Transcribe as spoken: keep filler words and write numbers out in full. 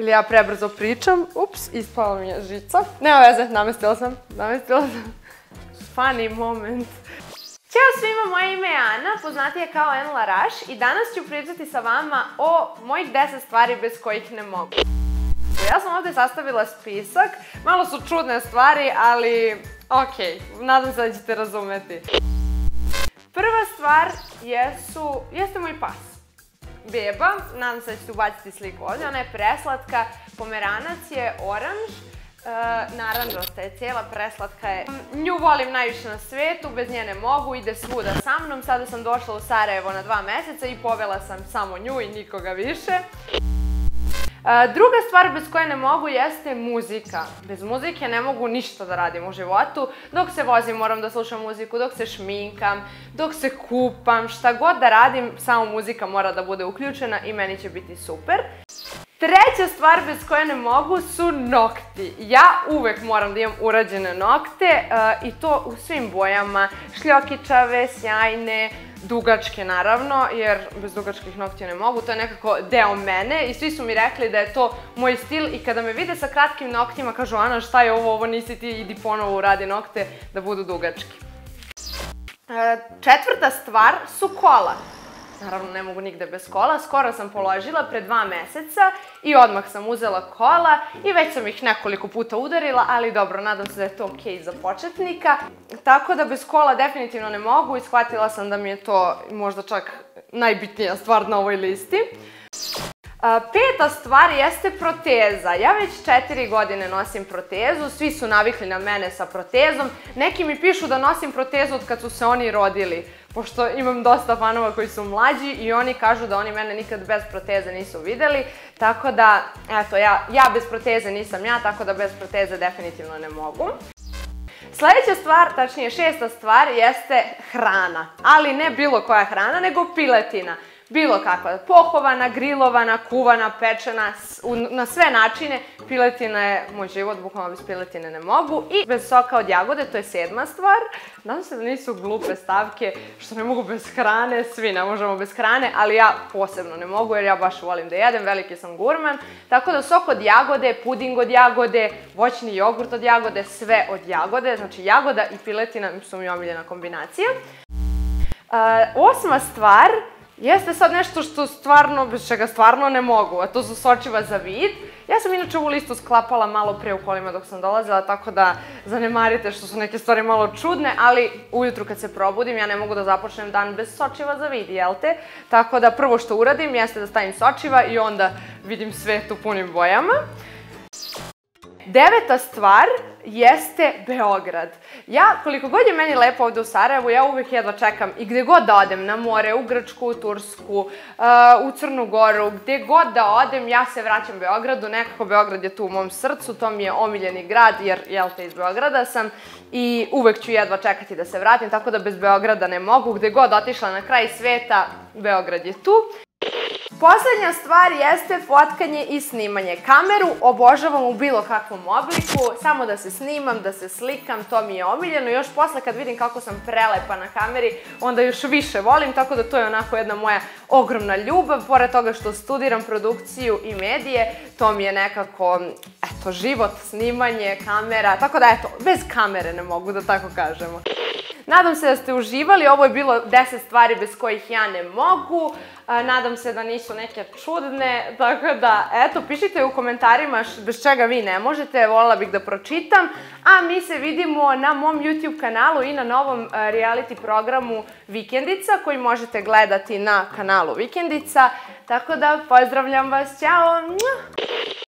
ili ja prebrzo pričam. Ups, ispala mi je žica. Nema veze, namestila sam, namestila sam. Funny moment. Ćao svima, moje ime je Ana, poznatija kao Anne Laraš i danas ću pričati sa vama o mojih deset stvari bez kojih ne mogu. Ja sam ovdje sastavila spisak, malo su čudne stvari, ali okej, nadam se da ćete razumeti. Prva stvar jesu, jeste moj pas. Beba, nadam se da ćete ubaciti sliku ovdje, ona je preslatka, pomeranac je oranž, naranđasta je cijela, preslatka je. Nju volim najviše na svetu, bez nje ne mogu, ide svuda sa mnom. Sada sam došla u Sarajevo na dva meseca i povela sam samo nju i nikoga više. Druga stvar bez koje ne mogu jeste muzika. Bez muzike ne mogu ništa da radim u životu. Dok se vozim moram da slušam muziku, dok se šminkam, dok se kupam, šta god da radim, samo muzika mora da bude uključena i meni će biti super. Treća stvar bez koje ne mogu su nokti. Ja uvek moram da imam urađene nokte i to u svim bojama. Šljokičave, sjajne, dugačke naravno, jer bez dugačkih noktija ne mogu. To je nekako deo mene i svi su mi rekli da je to moj stil i kada me vide sa kratkim noktima kažu Ana šta je ovo, ovo nisi ti, idi ponovo uradi nokte da budu dugački. Četvrta stvar su kola. Naravno, ne mogu nigde bez kola. Skoro sam položila, pre dva meseca, i odmah sam uzela kola i već sam ih nekoliko puta udarila, ali dobro, nadam se da je to okej za početnika. Tako da bez kola definitivno ne mogu i shvatila sam da mi je to možda čak najbitnija stvar na ovoj listi. Peta stvar jeste proteza. Ja već četiri godine nosim protezu, svi su navikli na mene sa protezom. Neki mi pišu da nosim protezu od kad su se oni rodili, pošto imam dosta fanova koji su mlađi i oni kažu da oni mene nikad bez proteze nisu videli. Tako da, eto, ja bez proteze nisam ja, tako da bez proteze definitivno ne mogu. Sljedeća stvar, tačnije šesta stvar, jeste hrana. Ali ne bilo koja hrana, nego piletina. Bilo kakva, pohovana, grilovana, kuvana, pečena, na sve načine. Piletina je moj život, bukvalno bez piletine ne mogu. I bez soka od jagode, to je sedma stvar. Nadam se da nisu glupe stavke, što ne mogu bez hrane, svi ne možemo bez hrane, ali ja posebno ne mogu jer ja baš volim da jedem, veliki sam gurman. Tako da sok od jagode, puding od jagode, voćni jogurt od jagode, sve od jagode. Znači jagoda i piletina su mi omiljena kombinacija. Osma stvar jeste sad nešto što stvarno, bez čega stvarno ne mogu, a to su sočiva za vid. Ja sam inače ovu listu sklapala malo pre u kolima dok sam dolazila, tako da zanemarite što su neke stvari malo čudne, ali ujutru kad se probudim ja ne mogu da započnem dan bez sočiva za vid, jel te? Tako da prvo što uradim jeste da stavim sočiva i onda vidim svet u punim bojama. Deveta stvar jeste Beograd. Ja, koliko god je meni lepo ovde u Sarajevu, ja uvek jedva čekam i gde god da odem, na more, u Grčku, u Tursku, u Crnu Goru, gde god da odem, ja se vraćam Beogradu. Nekako Beograd je tu u mom srcu, to mi je omiljeni grad, jer, jel te, iz Beograda sam i uvek ću jedva čekati da se vratim, tako da bez Beograda ne mogu. Gde god otišla na kraj sveta, Beograd je tu. Poslednja stvar jeste fotkanje i snimanje. Kameru obožavam u bilo kakvom obliku, samo da se snimam, da se slikam, to mi je omiljeno. Još posle kad vidim kako sam prelepa na kameri, onda još više volim, tako da to je onako jedna moja ogromna ljubav. Pored toga što studiram produkciju i medije, to mi je nekako, eto, život, snimanje, kamera, tako da eto, bez kamere ne mogu da tako kažemo. Nadam se da ste uživali, ovo je bilo deset stvari bez kojih ja ne mogu, nadam se da nisu neke čudne, tako da, eto, pišite u komentarima bez čega vi ne možete, voljela bih da pročitam, a mi se vidimo na mom YouTube kanalu i na novom reality programu Vikendica, koji možete gledati na kanalu Vikendica, tako da pozdravljam vas, ćao!